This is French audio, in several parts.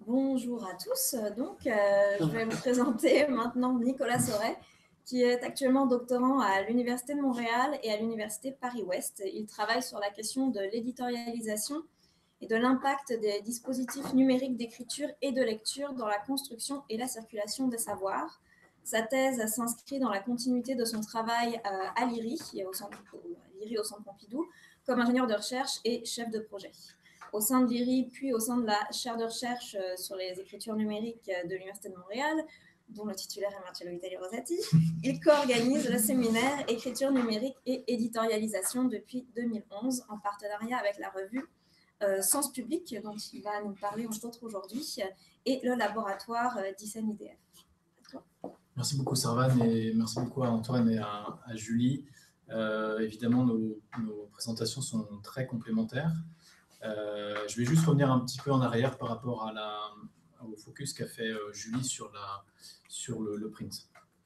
Bonjour à tous. Je vais vous présenter maintenant Nicolas Sauret, qui est actuellement doctorant à l'Université de Montréal et à l'Université Paris-Ouest. Il travaille sur la question de l'éditorialisation et de l'impact des dispositifs numériques d'écriture et de lecture dans la construction et la circulation des savoirs. Sa thèse s'inscrit dans la continuité de son travail à l'IRI, au Centre Pompidou, comme ingénieur de recherche et chef de projet. Au sein de l'IRI, puis au sein de la chaire de recherche sur les écritures numériques de l'Université de Montréal, dont le titulaire est Marcello Vitali Rosati, il co-organise le séminaire Écriture numérique et éditorialisation depuis 2011, en partenariat avec la revue Sens Public, dont il va nous parler entre autres aujourd'hui, et le laboratoire d'ICEN IDF. Merci beaucoup Servane, et merci beaucoup à Antoine et à Julie. Évidemment, nos présentations sont très complémentaires. Je vais juste revenir un petit peu en arrière par rapport au focus qu'a fait Julie sur le print.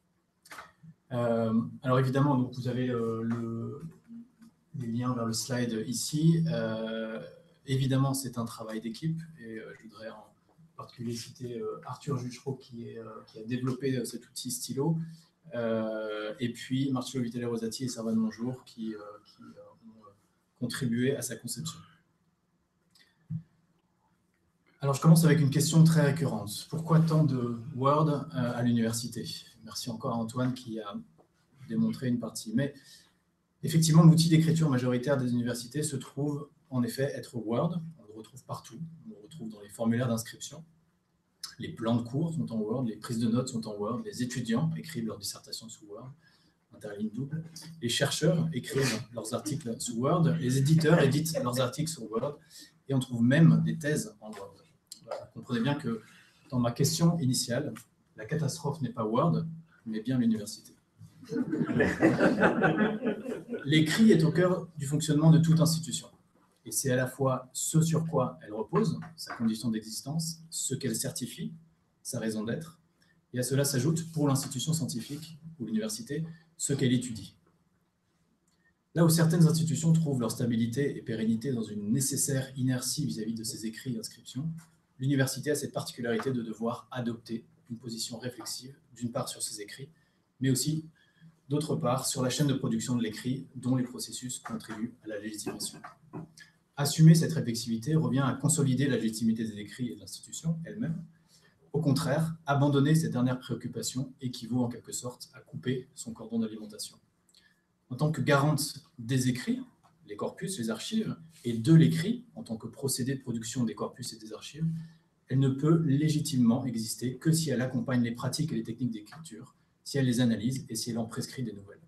Alors évidemment, donc vous avez les liens vers le slide ici. Évidemment, c'est un travail d'équipe et je voudrais en particulier citer Arthur Juchereau qui a développé cet outil Stylo, et puis Marcello Vitali Rosati et Servane Monjour qui ont contribué à sa conception. Alors, je commence avec une question très récurrente. Pourquoi tant de Word à l'université? Merci encore à Antoine qui a démontré une partie. Mais effectivement, l'outil d'écriture majoritaire des universités se trouve en effet être Word. On le retrouve partout. On le retrouve dans les formulaires d'inscription. Les plans de cours sont en Word, les prises de notes sont en Word, les étudiants écrivent leurs dissertations sous Word, interligne double. Les chercheurs écrivent leurs articles sous Word, les éditeurs éditent leurs articles sur Word, et on trouve même des thèses en Word. Voilà, comprenez bien que dans ma question initiale, la catastrophe n'est pas Word, mais bien l'université. L'écrit est au cœur du fonctionnement de toute institution. Et c'est à la fois ce sur quoi elle repose, sa condition d'existence, ce qu'elle certifie, sa raison d'être, et à cela s'ajoute, pour l'institution scientifique ou l'université, ce qu'elle étudie. Là où certaines institutions trouvent leur stabilité et pérennité dans une nécessaire inertie vis-à-vis de ses écrits et inscriptions, l'université a cette particularité de devoir adopter une position réflexive, d'une part sur ses écrits, mais aussi, d'autre part, sur la chaîne de production de l'écrit, dont les processus contribuent à la légitimation. Assumer cette réflexivité revient à consolider la légitimité des écrits et de l'institution elle-même. Au contraire, abandonner cette dernière préoccupation équivaut en quelque sorte à couper son cordon d'alimentation. En tant que garante des écrits, les corpus, les archives, et de l'écrit, en tant que procédé de production des corpus et des archives, elle ne peut légitimement exister que si elle accompagne les pratiques et les techniques d'écriture, si elle les analyse et si elle en prescrit des nouvelles.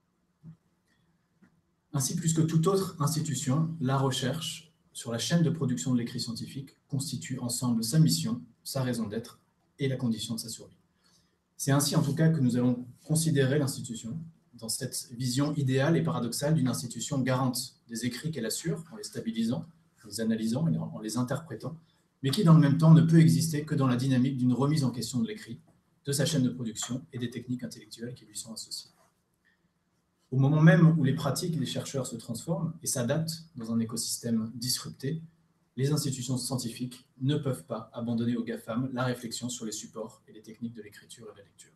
Ainsi, plus que toute autre institution, la recherche sur la chaîne de production de l'écrit scientifique constitue ensemble sa mission, sa raison d'être et la condition de sa survie. C'est ainsi en tout cas que nous allons considérer l'institution dans cette vision idéale et paradoxale d'une institution garante des écrits qu'elle assure, en les stabilisant, en les analysant et en les interprétant, mais qui dans le même temps ne peut exister que dans la dynamique d'une remise en question de l'écrit, de sa chaîne de production et des techniques intellectuelles qui lui sont associées. Au moment même où les pratiques des chercheurs se transforment et s'adaptent dans un écosystème disrupté, les institutions scientifiques ne peuvent pas abandonner aux GAFAM la réflexion sur les supports et les techniques de l'écriture et de la lecture.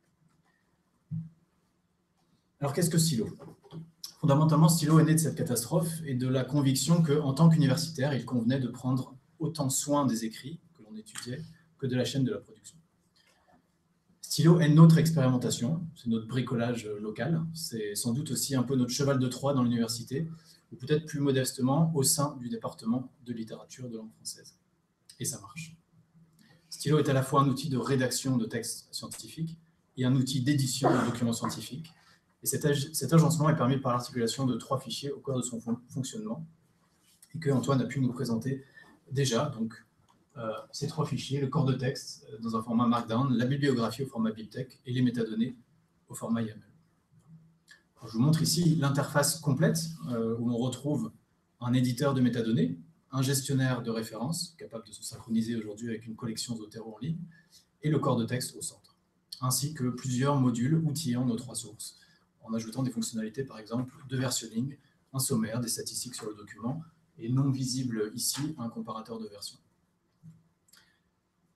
Alors, qu'est-ce que Stylo? Fondamentalement, Stylo est né de cette catastrophe et de la conviction qu'en tant qu'universitaire, il convenait de prendre autant soin des écrits que l'on étudiait que de la chaîne de la production. Stylo est notre expérimentation, c'est notre bricolage local, c'est sans doute aussi un peu notre cheval de Troie dans l'université, ou peut-être plus modestement au sein du département de littérature de langue française. Et ça marche. Stylo est à la fois un outil de rédaction de textes scientifiques et un outil d'édition de documents scientifiques. Et cet agencement est permis par l'articulation de 3 fichiers au cœur de son fonctionnement, et que Antoine a pu nous présenter déjà. Donc, ces 3 fichiers, le corps de texte dans un format Markdown, la bibliographie au format BibTeX et les métadonnées au format YAML. Alors, je vous montre ici l'interface complète où on retrouve un éditeur de métadonnées, un gestionnaire de références capable de se synchroniser aujourd'hui avec une collection Zotero en ligne et le corps de texte au centre, ainsi que plusieurs modules outillant nos 3 sources, en ajoutant des fonctionnalités par exemple de versionning, un sommaire, des statistiques sur le document et non visible ici un comparateur de version.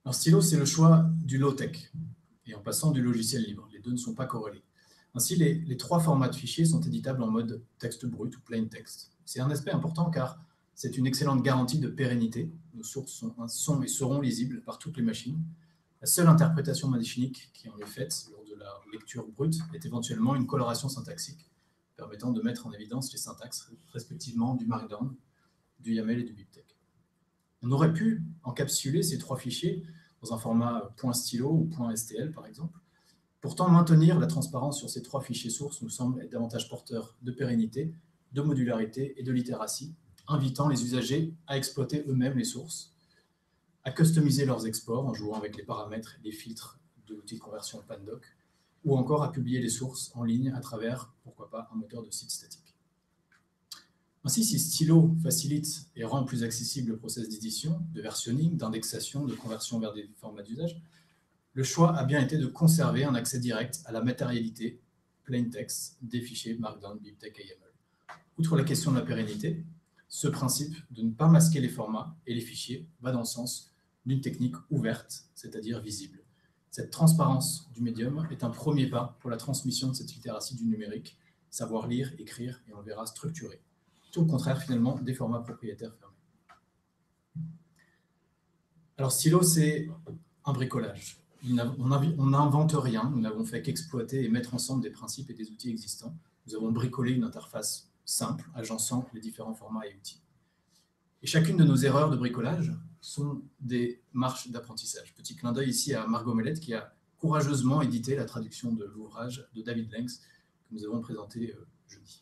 Alors, stylo, c'est le choix du low-tech, et en passant du logiciel libre. Les deux ne sont pas corrélés. Ainsi, les trois formats de fichiers sont éditables en mode texte brut ou plain text. C'est un aspect important car c'est une excellente garantie de pérennité. Nos sources sont et seront lisibles par toutes les machines. La seule interprétation machinique qui en est faite lors de la lecture brute est éventuellement une coloration syntaxique permettant de mettre en évidence les syntaxes respectivement du Markdown, du YAML et du BibTeX. On aurait pu encapsuler ces trois fichiers dans un format .stylo ou .stl par exemple. Pourtant, maintenir la transparence sur ces trois fichiers sources nous semble être davantage porteur de pérennité, de modularité et de littératie, invitant les usagers à exploiter eux-mêmes les sources, à customiser leurs exports en jouant avec les paramètres et les filtres de l'outil de conversion Pandoc, ou encore à publier les sources en ligne à travers, pourquoi pas, un moteur de site statique. Ainsi, si Stylo facilite et rend plus accessible le process d'édition, de versionning, d'indexation, de conversion vers des formats d'usage, le choix a bien été de conserver un accès direct à la matérialité plain text des fichiers Markdown, BibTeX et YAML. Outre la question de la pérennité, ce principe de ne pas masquer les formats et les fichiers va dans le sens d'une technique ouverte, c'est-à-dire visible. Cette transparence du médium est un premier pas pour la transmission de cette littératie du numérique, savoir lire, écrire et on le verra structuré. Tout le contraire finalement des formats propriétaires fermés. Alors Stylo, c'est un bricolage. On n'invente rien, nous n'avons fait qu'exploiter et mettre ensemble des principes et des outils existants. Nous avons bricolé une interface simple, agençant les différents formats et outils. Et chacune de nos erreurs de bricolage sont des marches d'apprentissage. Petit clin d'œil ici à Margot Mellette qui a courageusement édité la traduction de l'ouvrage de David Lenx que nous avons présenté jeudi.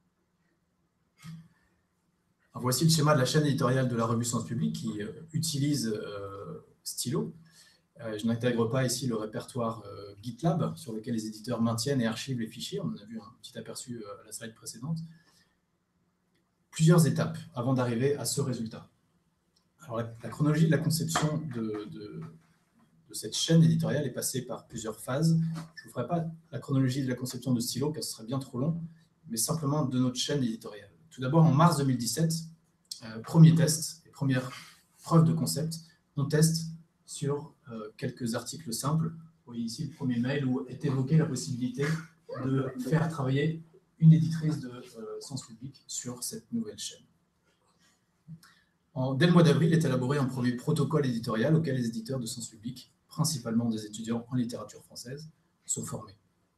Alors voici le schéma de la chaîne éditoriale de la revue Sens Public qui utilise Stylo. Je n'intègre pas ici le répertoire GitLab sur lequel les éditeurs maintiennent et archivent les fichiers. On en a vu un petit aperçu à la slide précédente. Plusieurs étapes avant d'arriver à ce résultat. Alors, la chronologie de la conception de cette chaîne éditoriale est passée par plusieurs phases. Je ne vous ferai pas la chronologie de la conception de Stylo, car ce serait bien trop long, mais simplement de notre chaîne éditoriale. Tout d'abord, en mars 2017, premier test et première preuve de concept, on teste sur quelques articles simples. Vous voyez ici le premier mail où est évoquée la possibilité de faire travailler une éditrice de Sens Public sur cette nouvelle chaîne. Dès le mois d'avril est élaboré un premier protocole éditorial auquel les éditeurs de Sens Public, principalement des étudiants en littérature française, sont formés.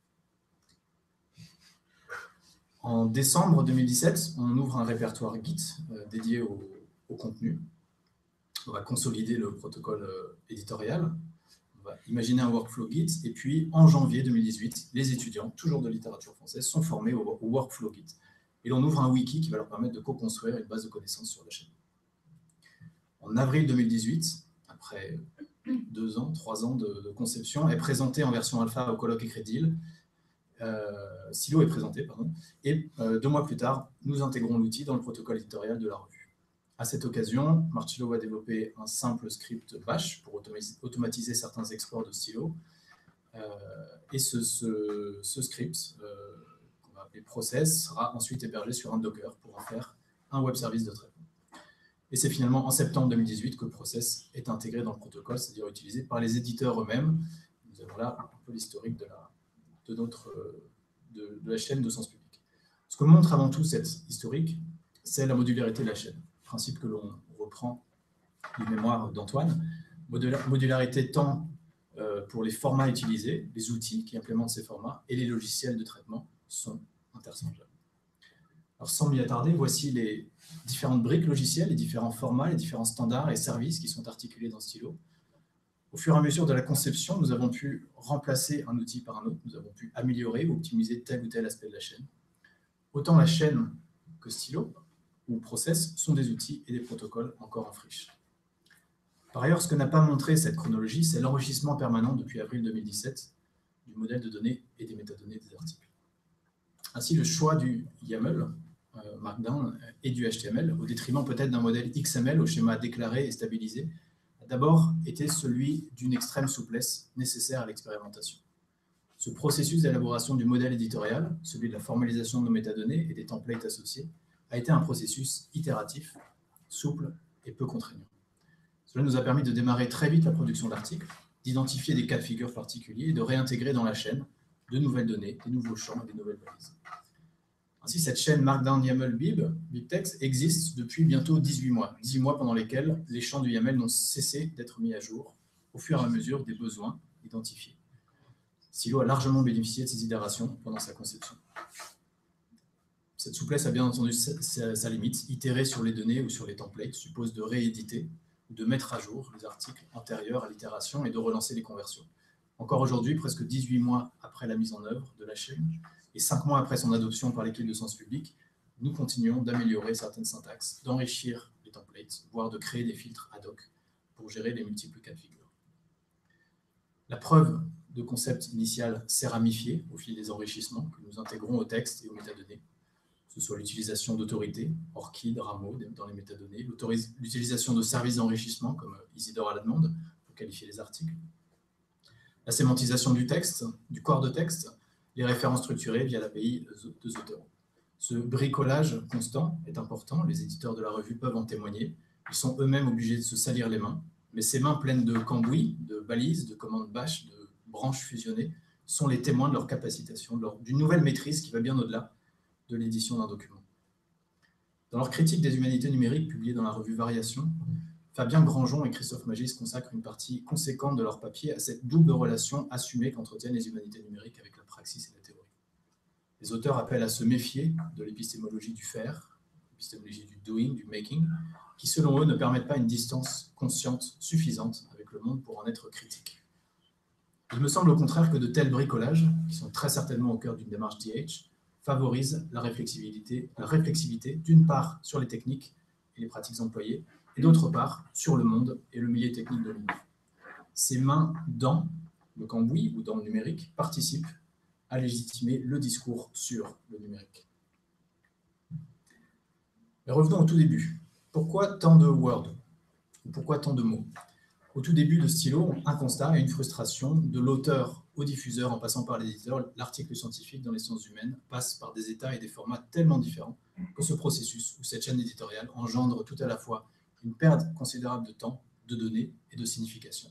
En décembre 2017, on ouvre un répertoire Git dédié au contenu. On va consolider le protocole éditorial. On va imaginer un workflow Git. Et puis, en janvier 2018, les étudiants, toujours de littérature française, sont formés au workflow Git. Et l'on ouvre un wiki qui va leur permettre de co-construire une base de connaissances sur la chaîne. En avril 2018, après 2 ans, 3 ans de conception, est présenté en version alpha au colloque Écrédil. Stylo est présenté, pardon. Et 2 mois plus tard, nous intégrons l'outil dans le protocole éditorial de la revue. À cette occasion, Marcello va développer un simple script bash pour automatiser certains exports de Stylo. Et ce script, qu'on va appeler process, sera ensuite hébergé sur un Docker pour en faire un web service de traitement. Et c'est finalement en septembre 2018 que le process est intégré dans le protocole, c'est-à-dire utilisé par les éditeurs eux-mêmes. Nous avons là un peu l'historique de la chaîne de Sens Public. Ce que montre avant tout cette historique, c'est la modularité de la chaîne. Principe que l'on reprend du mémoire d'Antoine. Modularité tant pour les formats utilisés, les outils qui implémentent ces formats et les logiciels de traitement sont interchangeables. Alors, sans m'y attarder, voici les différentes briques logicielles, les différents formats, les différents standards et services qui sont articulés dans Stylo. Au fur et à mesure de la conception, nous avons pu remplacer un outil par un autre, nous avons pu améliorer ou optimiser tel ou tel aspect de la chaîne. Autant la chaîne que Stylo ou Process sont des outils et des protocoles encore en friche. Par ailleurs, ce que n'a pas montré cette chronologie, c'est l'enrichissement permanent depuis avril 2017 du modèle de données et des métadonnées des articles. Ainsi, le choix du YAML, Markdown et du HTML, au détriment peut-être d'un modèle XML au schéma déclaré et stabilisé, a d'abord été celui d'une extrême souplesse nécessaire à l'expérimentation. Ce processus d'élaboration du modèle éditorial, celui de la formalisation de nos métadonnées et des templates associés, a été un processus itératif, souple et peu contraignant. Cela nous a permis de démarrer très vite la production d'articles, d'identifier des cas de figure particuliers et de réintégrer dans la chaîne de nouvelles données, des nouveaux champs et des nouvelles balises. Ainsi, cette chaîne Markdown YAML BibTeX existe depuis bientôt 18 mois. 10 mois pendant lesquels les champs du YAML n'ont cessé d'être mis à jour au fur et à mesure des besoins identifiés. Silo a largement bénéficié de ces itérations pendant sa conception. Cette souplesse a bien entendu sa limite. Itérer sur les données ou sur les templates suppose de rééditer ou de mettre à jour les articles antérieurs à l'itération et de relancer les conversions. Encore aujourd'hui, presque 18 mois après la mise en œuvre de la chaîne et 5 mois après son adoption par l'équipe de Sens Public, nous continuons d'améliorer certaines syntaxes, d'enrichir les templates, voire de créer des filtres ad hoc pour gérer les multiples cas de figure. La preuve de concept initial s'est ramifiée au fil des enrichissements que nous intégrons au texte et aux métadonnées, que ce soit l'utilisation d'autorités, ORCID, Rameau dans les métadonnées, l'utilisation de services d'enrichissement comme Isidore à la demande pour qualifier les articles, la sémantisation du texte, du corps de texte, les références structurées via l'API de Zotero. Ce bricolage constant est important, les éditeurs de la revue peuvent en témoigner. Ils sont eux-mêmes obligés de se salir les mains, mais ces mains pleines de cambouis, de balises, de commandes bash, de branches fusionnées, sont les témoins de leur capacitation, d'une nouvelle maîtrise qui va bien au-delà de l'édition d'un document. Dans leur critique des humanités numériques publiée dans la revue Variation, Fabien Granjon et Christophe Magis consacrent une partie conséquente de leur papier à cette double relation assumée qu'entretiennent les humanités numériques avec la praxis et la théorie. Les auteurs appellent à se méfier de l'épistémologie du faire, l'épistémologie du doing, du making, qui selon eux ne permettent pas une distance consciente suffisante avec le monde pour en être critique. Il me semble au contraire que de tels bricolages, qui sont très certainement au cœur d'une démarche DH, favorisent la réflexivité d'une part sur les techniques et les pratiques employées, et d'autre part sur le monde et le milieu technique de l'UNI. Ces mains dans le cambouis ou dans le numérique participent à légitimer le discours sur le numérique. Mais revenons au tout début. Pourquoi tant de Word? Pourquoi tant de mots? Au tout début de Stylo, un constat et une frustration de l'auteur au diffuseur en passant par l'éditeur. L'article scientifique dans les sciences humaines passe par des états et des formats tellement différents que ce processus ou cette chaîne éditoriale engendre tout à la fois une perte considérable de temps, de données et de signification.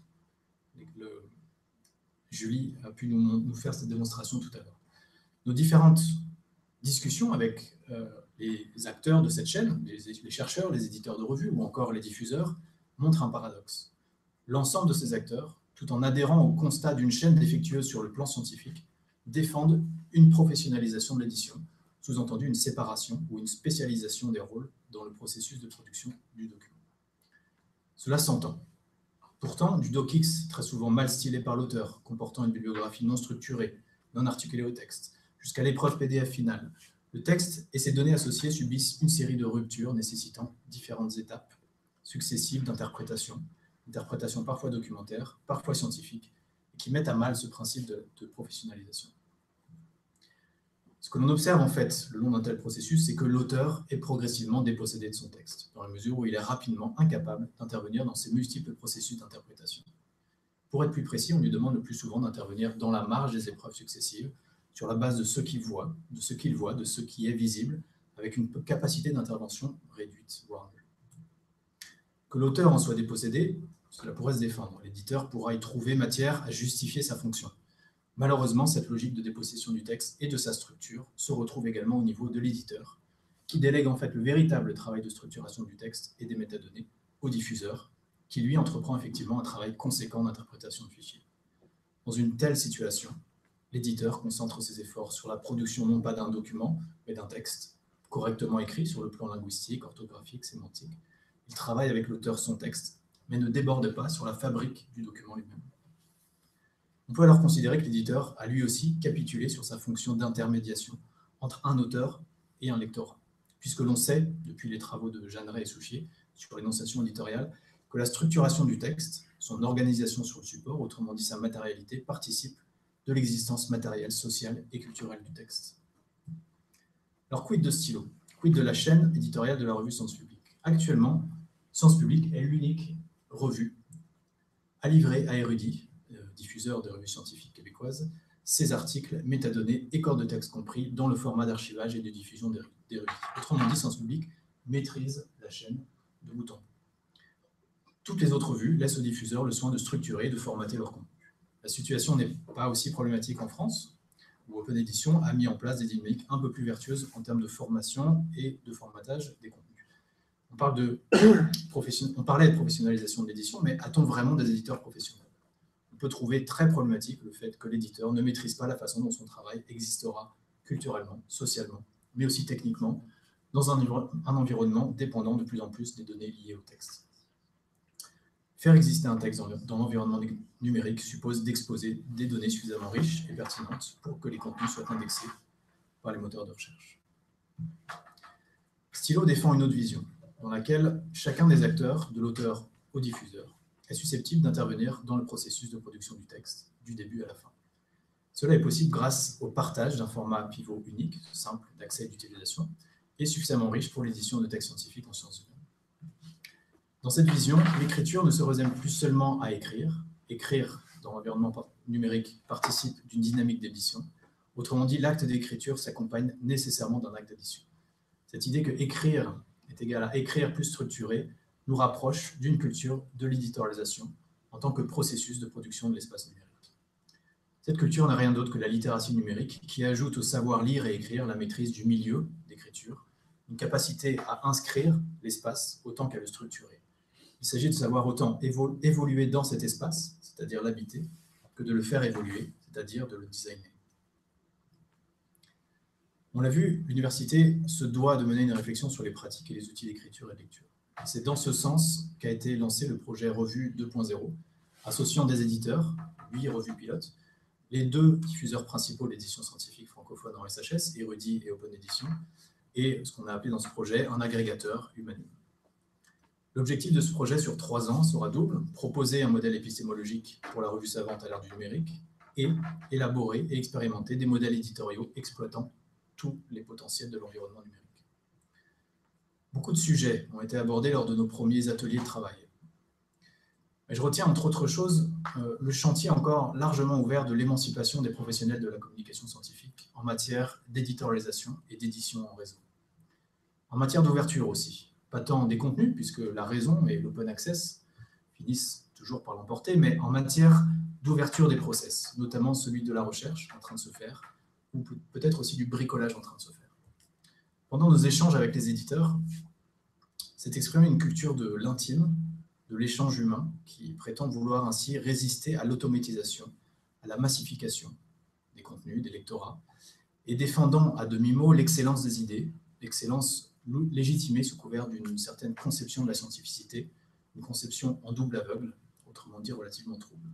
Julie a pu nous faire cette démonstration tout à l'heure. Nos différentes discussions avec les acteurs de cette chaîne, les chercheurs, les éditeurs de revues ou encore les diffuseurs, montrent un paradoxe. L'ensemble de ces acteurs, tout en adhérant au constat d'une chaîne défectueuse sur le plan scientifique, défendent une professionnalisation de l'édition, sous-entendu une séparation ou une spécialisation des rôles dans le processus de production du document. Cela s'entend. Pourtant, du docx, très souvent mal stylé par l'auteur, comportant une bibliographie non structurée, non articulée au texte, jusqu'à l'épreuve PDF finale, le texte et ses données associées subissent une série de ruptures nécessitant différentes étapes successives d'interprétation parfois documentaire, parfois scientifique, et qui mettent à mal ce principe de professionnalisation. Ce que l'on observe en fait le long d'un tel processus, c'est que l'auteur est progressivement dépossédé de son texte, dans la mesure où il est rapidement incapable d'intervenir dans ces multiples processus d'interprétation. Pour être plus précis, on lui demande le plus souvent d'intervenir dans la marge des épreuves successives, sur la base de ce qu'il voit, de ce qui est visible, avec une capacité d'intervention réduite, voire nulle. Que l'auteur en soit dépossédé, cela pourrait se défendre. L'éditeur pourra y trouver matière à justifier sa fonction. Malheureusement, cette logique de dépossession du texte et de sa structure se retrouve également au niveau de l'éditeur, qui délègue en fait le véritable travail de structuration du texte et des métadonnées au diffuseur, qui lui entreprend effectivement un travail conséquent d'interprétation de fichiers. Dans une telle situation, l'éditeur concentre ses efforts sur la production non pas d'un document, mais d'un texte, correctement écrit sur le plan linguistique, orthographique, sémantique. Il travaille avec l'auteur son texte, mais ne déborde pas sur la fabrique du document lui-même. On peut alors considérer que l'éditeur a lui aussi capitulé sur sa fonction d'intermédiation entre un auteur et un lectorat, puisque l'on sait, depuis les travaux de Jeanneret et Souchier sur l'énonciation éditoriale, que la structuration du texte, son organisation sur le support, autrement dit sa matérialité, participe de l'existence matérielle, sociale et culturelle du texte. Alors quid de Stylo? Quid de la chaîne éditoriale de la revue Sens Public? Actuellement, Sens Public est l'unique revue à livrer à érudits, diffuseurs de revues scientifiques québécoises, ces articles, métadonnées et corps de texte compris dans le format d'archivage et de diffusion d'érudits. Autrement dit, Sens Public maîtrise la chaîne de bout en bout. Toutes les autres vues laissent aux diffuseurs le soin de structurer et de formater leur contenu. La situation n'est pas aussi problématique en France, où Open Edition a mis en place des dynamiques un peu plus vertueuses en termes de formation et de formatage des contenus. On parlait de professionnalisation de l'édition, mais a-t-on vraiment des éditeurs professionnels? On peut trouver très problématique le fait que l'éditeur ne maîtrise pas la façon dont son travail existera culturellement, socialement, mais aussi techniquement, dans un environnement dépendant de plus en plus des données liées au texte. Faire exister un texte dans l'environnement numérique suppose d'exposer des données suffisamment riches et pertinentes pour que les contenus soient indexés par les moteurs de recherche. Stilo défend une autre vision, dans laquelle chacun des acteurs, de l'auteur au diffuseur, est susceptible d'intervenir dans le processus de production du texte, du début à la fin. Cela est possible grâce au partage d'un format pivot unique, simple d'accès et d'utilisation, et suffisamment riche pour l'édition de textes scientifiques en sciences humaines. Dans cette vision, l'écriture ne se résume plus seulement à écrire. Écrire dans l'environnement numérique participe d'une dynamique d'édition. Autrement dit, l'acte d'écriture s'accompagne nécessairement d'un acte d'édition. Cette idée que écrire est égal à écrire plus structuré nous rapproche d'une culture de l'éditorialisation en tant que processus de production de l'espace numérique. Cette culture n'est rien d'autre que la littératie numérique qui ajoute au savoir lire et écrire la maîtrise du milieu d'écriture, une capacité à inscrire l'espace autant qu'à le structurer. Il s'agit de savoir autant évoluer dans cet espace, c'est-à-dire l'habiter, que de le faire évoluer, c'est-à-dire de le designer. On l'a vu, l'université se doit de mener une réflexion sur les pratiques et les outils d'écriture et de lecture. C'est dans ce sens qu'a été lancé le projet Revue 2.0, associant des éditeurs, 8 revues pilotes, les 2 diffuseurs principaux d'édition scientifique francophone en SHS, Érudit et Open Edition, et ce qu'on a appelé dans ce projet un agrégateur Humanum. L'objectif de ce projet sur 3 ans sera double, proposer un modèle épistémologique pour la revue savante à l'ère du numérique et élaborer et expérimenter des modèles éditoriaux exploitant tous les potentiels de l'environnement numérique. Beaucoup de sujets ont été abordés lors de nos premiers ateliers de travail. Mais je retiens entre autres choses le chantier encore largement ouvert de l'émancipation des professionnels de la communication scientifique en matière d'éditorialisation et d'édition en réseau. En matière d'ouverture aussi. Pas tant des contenus, puisque la raison et l'open access finissent toujours par l'emporter, mais en matière d'ouverture des process, notamment celui de la recherche en train de se faire, ou peut-être aussi du bricolage en train de se faire. Pendant nos échanges avec les éditeurs, s'est exprimée une culture de l'intime, de l'échange humain, qui prétend vouloir ainsi résister à l'automatisation, à la massification des contenus, des lectorats, et défendant à demi-mot l'excellence des idées, l'excellence légitimée sous couvert d'une certaine conception de la scientificité, une conception en double aveugle, autrement dit relativement trouble.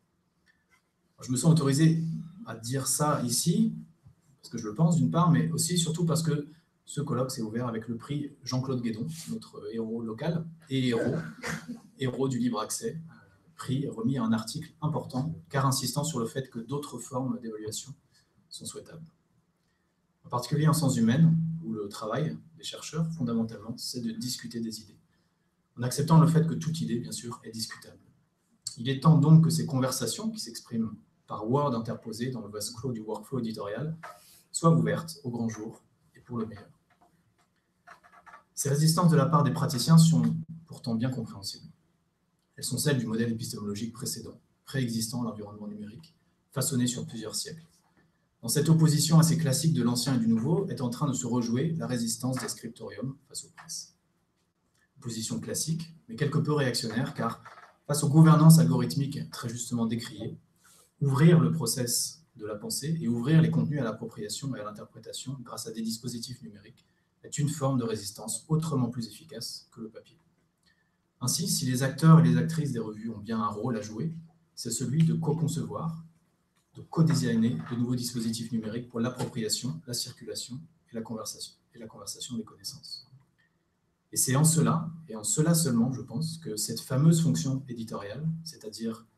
Je me sens autorisé à dire ça ici, parce que je le pense d'une part, mais aussi surtout parce que ce colloque s'est ouvert avec le prix Jean-Claude Guédon, notre héros local, et héros du libre accès, prix remis à un article important, car insistant sur le fait que d'autres formes d'évaluation sont souhaitables. En particulier en sciences humaines, où le travail des chercheurs, fondamentalement, c'est de discuter des idées, en acceptant le fait que toute idée, bien sûr, est discutable. Il est temps donc que ces conversations, qui s'expriment par Word interposé dans le vase clos du workflow éditorial, soient ouvertes au grand jour et pour le meilleur. Ces résistances de la part des praticiens sont pourtant bien compréhensibles. Elles sont celles du modèle épistémologique précédent, préexistant à l'environnement numérique, façonné sur plusieurs siècles. Dans cette opposition assez classique de l'ancien et du nouveau est en train de se rejouer la résistance des scriptoriums face aux presses. Opposition classique, mais quelque peu réactionnaire, car face aux gouvernances algorithmiques très justement décriées, ouvrir le process de la pensée et ouvrir les contenus à l'appropriation et à l'interprétation grâce à des dispositifs numériques est une forme de résistance autrement plus efficace que le papier. Ainsi, si les acteurs et les actrices des revues ont bien un rôle à jouer, c'est celui de co-concevoir, de co-designer de nouveaux dispositifs numériques pour l'appropriation, la circulation et la conversation des connaissances. Et c'est en cela, et en cela seulement, je pense, que cette fameuse fonction éditoriale, c'est-à-dire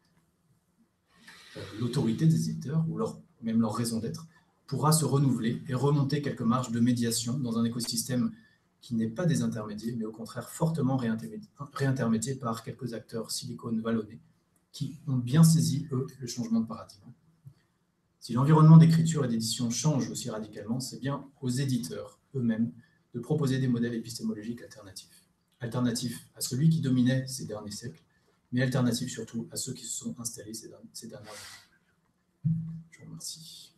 l'autorité des éditeurs, ou même leur raison d'être, pourra se renouveler et remonter quelques marges de médiation dans un écosystème qui n'est pas désintermédié, mais au contraire fortement réintermédié par quelques acteurs silicone vallonnés qui ont bien saisi, eux, le changement de paradigme. Si l'environnement d'écriture et d'édition change aussi radicalement, c'est bien aux éditeurs eux-mêmes de proposer des modèles épistémologiques alternatifs à celui qui dominait ces derniers siècles, mais alternative surtout à ceux qui se sont installés ces dernières années. Je vous remercie.